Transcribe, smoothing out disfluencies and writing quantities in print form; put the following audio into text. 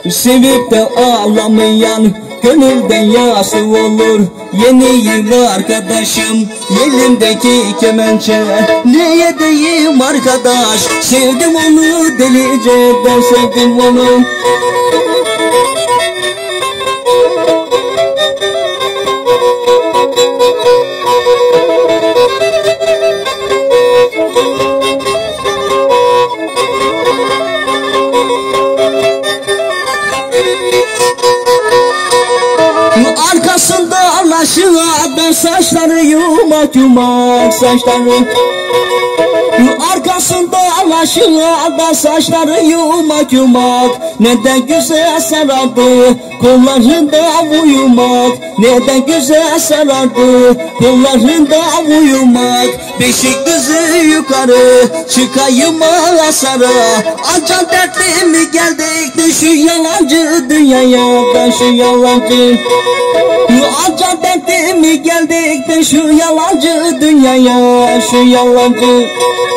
Sevip de ağlamayan gönülden yası olur. Yeni yıl arkadaşım elimdeki kemençe. Ne edeyim arkadaş, sevdim onu delice, ben sevdim onu. Arkasında alaşığa saçları yumak yumak saçları. Arkasında alaşığa saçları yumak yumak. Ne de güzel sarardı kollarında uyumak. Ne de güzel sarardı kollarında uyumak. Beşik düzü yukarı çıkayım asara. Acan dertli mi geldik şu yalancı dünyaya, ben şu yalancı. Acan dertli mi geldik şu yalancı dünyaya, şu yalancı.